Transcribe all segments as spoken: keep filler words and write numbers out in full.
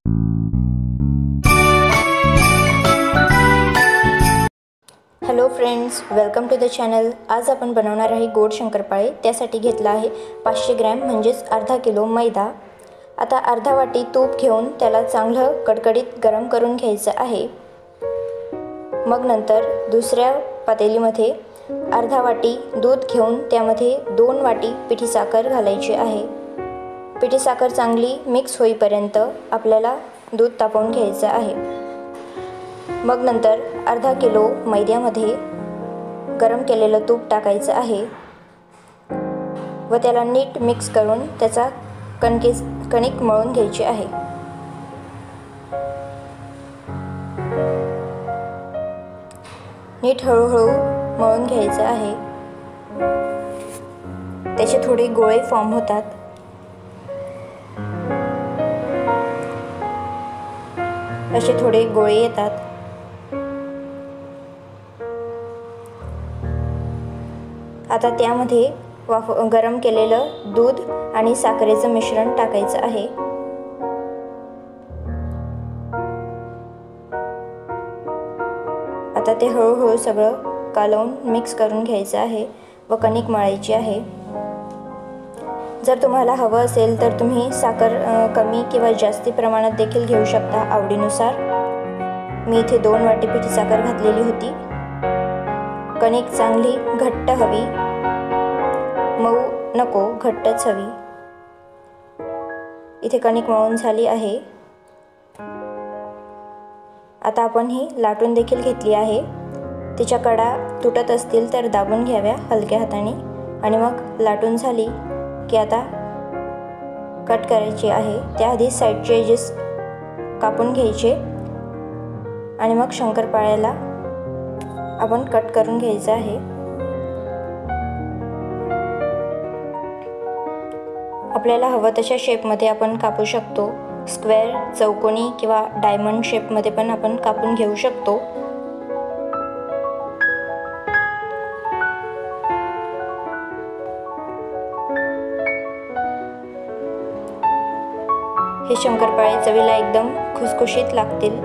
Hello friends, welcome to the channel. आज आपण बनवणार आहे गोड शंकरपाळे। त्यासाठी घेतला आहे पाचशे ग्रॅम म्हणजेच अर्धा किलो मैदा। आता अर्धा वाटी तूप घेऊन त्याला चांगलं कडकडीत गरम करून घ्यायचं आहे। मग नंतर दुसऱ्या पातेलीमध्ये अर्धा वाटी दूध घेऊन त्यामध्ये दोन वाटी पिठी साखर घालायची आहे। पिठी साखर चांगली मिक्स होईपर्यंत आपल्याला दूध तापवून घ्यायचं आहे। मग नंतर अर्धा किलो मैद्यामध्ये गरम केलेलं तूप टाकायचं आहे व त्याला नीट मिक्स करून त्याचा कणके कणिक मळून घ्यायची आहे। नीट हळूहळू मळून घ्यायचं आहे। त्याचे थोडे गोळे फॉर्म होतात। असे थोडे गोळे येतात। आता त्यामध्ये वाफ गरम केलेलं दूध आणि साखरेचं मिश्रण टाकायचं आहे। आता ते हळूहळू सगळं कालवून मिक्स करून घ्यायचं आहे व कणिक मळायची आहे। जर तुम्हाला हवं असेल तर तुम्ही साखर कमी किंवा जास्ती प्रमाणात देखील घेऊ शकता, आवडीनुसार। मी इथे दोन वाटी पिठी साखर घातलेली होती। कणिक चांगली घट्ट हवी, मऊ नको, घट्टच हवी। इथे कणिक मळून झाली आहे। आता आपण ही लाटून देखील घेतली आहे। तिच्या कडा तुटत असतील तर दाबून घ्याव्या हलक्या हाताने आणि मग लाटून झाली की आता कट करायची आहे। त्याआधी साईडचे एजेस कापून घ्यायचे आणि मग शंकरपाळ्याला आपण कट करून घ्यायचं आहे। आपल्याला हवं तशा शेपमध्ये आपण कापू शकतो। स्क्वेअर, चौकोनी किंवा डायमंड शेपमध्ये पण आपण कापून घेऊ शकतो। हे शंकरपाळे चवीला एकदम खुसखुशीत लागतील।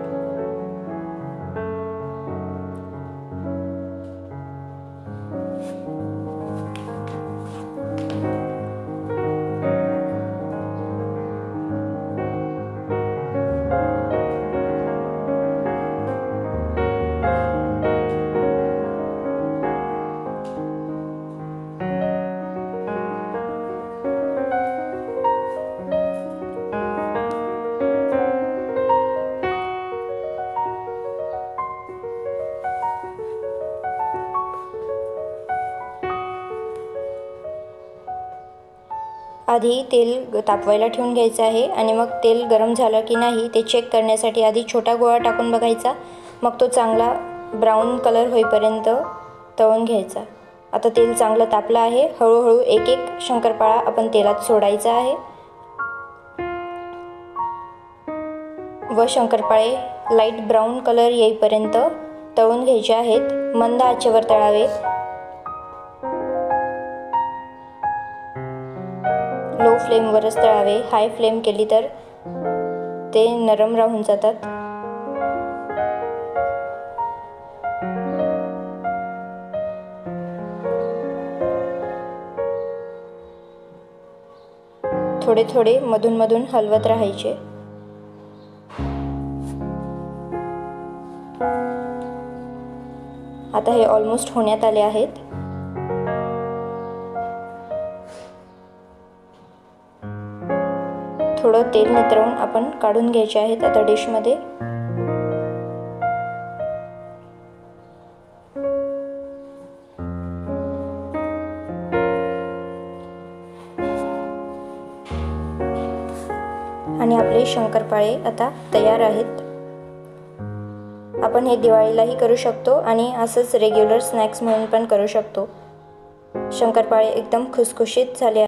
आधी तेल तापवायला ठेवून घ्यायचं आहे आणि मग तेल गरम झालं की नाही ते चेक करण्यासाठी आधी छोटा गोळा टाकून बघायचा। मग तो चांगला ब्राऊन कलर होईपर्यंत तळून घ्यायचा। आता तेल चांगलं तापलं आहे। हळूहळू एक एक शंकरपाळा आपण तेलात सोडायचा आहे व शंकरपाळे लाईट ब्राऊन कलर येईपर्यंत तळून घ्यायचे आहेत। मंद आचेवर तळावे। लो फ्लेमवरच तळावे। हाय फ्लेम केली तर ते नरम राहून जातात। थोडे थोडे मधून मधून हलवत राहायचे। आता हे ऑलमोस्ट होण्यात आले आहेत। थोडं तेल नितरवून आपण काढून घ्यायचे आहेत आता डिशमध्ये। आणि आपले शंकरपाळे आता तयार आहेत। आपण हे दिवाळीलाही करू शकतो आणि असंच रेग्युलर स्नॅक्स म्हणून पण करू शकतो। शंकरपाळे एकदम खुसखुशीत झाले।